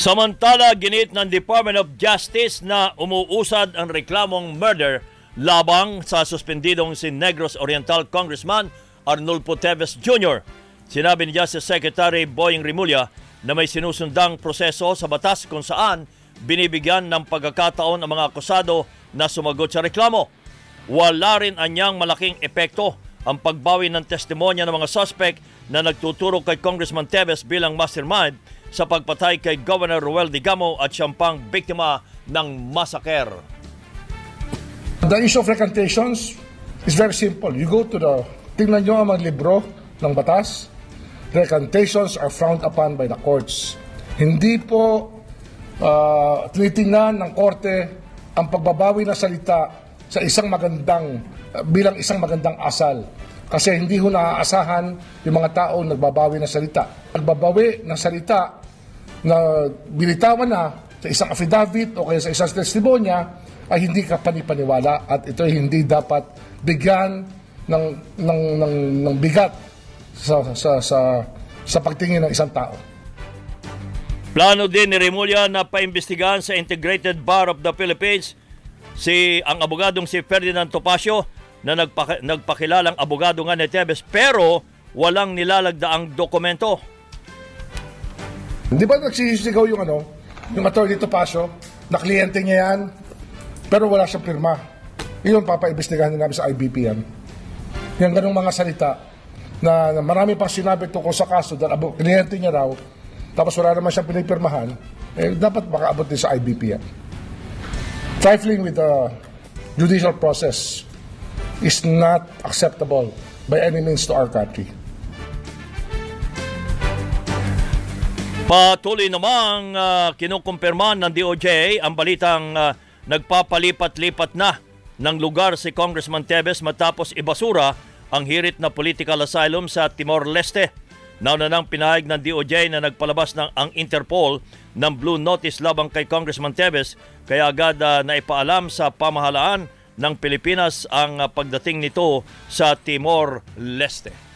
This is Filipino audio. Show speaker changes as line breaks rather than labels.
Samantala, ginit ng Department of Justice na umuusad ang reklamong murder labang sa suspendidong si Negros Oriental Congressman Arnulfo Teves Jr. Sinabi ni Justice Secretary Boying Rimulya na may sinusundang proseso sa batas kung saan binibigyan ng pagkakataon ang mga akusado na sumagot sa reklamo. Wala rin anyang malaking epekto ang pagbawi ng testimonya ng mga suspect na nagtuturo kay Congressman Teves bilang mastermind sa pagpatay kay Governor Roel Digamo at siyang pang biktima ng massacre.
The issue of recantations is very simple. You go to tingnan nyo ang mga libro ng batas. Recantations are frowned upon by the courts. Hindi po tinitingnan ng korte ang pagbabawi ng salita sa bilang isang magandang asal. Kasi hindi ho naaasahan yung mga tao nagbabawi ng salita. Nagbabawi ng salita na binitawan na sa isang affidavit o kaya sa isang testimonya ay hindi ka panipaniwala at ito ay hindi dapat bigyan ng bigat sa pagtingin ng isang tao.
Plano din ni Rimulya na paimbestigahan sa Integrated Bar of the Philippines ang abogadong si Ferdinand Topacio na nagpakilalang abogado nga ni Teves pero walang nilalagdaang dokumento.
Hindi ba nagsisigaw yung attorney Topacio na kliyente niya yan pero wala siyang pirma? Iyon papaimbestigahan namin sa IBP yan. Yung ganong mga salita na marami pang sinabi tungkol sa kaso dahil kliyente niya raw tapos wala naman siyang pinipirmahan, dapat makaabot din sa IBP yan. Trifling with the judicial process is not acceptable by any means to our country.
Patuloy namang kinukumpirma ng DOJ ang balitang nagpapalipat-lipat na ng lugar si Congressman Teves matapos ibasura ang hirit na political asylum sa Timor-Leste. Nauna nang pinahayag ng DOJ na nagpalabas ang Interpol ng Blue Notice labang kay Congressman Teves kaya agad naipaalam sa pamahalaan ng Pilipinas ang pagdating nito sa Timor-Leste.